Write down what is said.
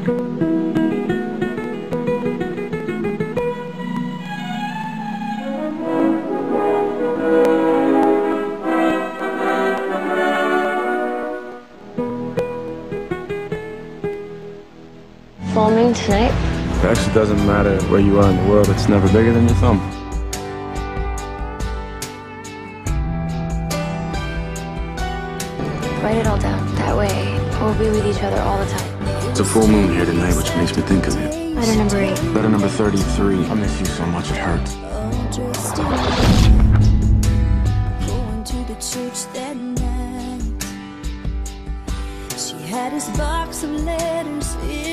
Full moon tonight? It actually doesn't matter where you are in the world, it's never bigger than your thumb. Write it all down. That way, we'll be with each other all the time. It's a full moon here tonight, which makes me think of you. Letter number 8. Letter number 33. I miss you so much, it hurts. Going to the church that night. She had his box of letters.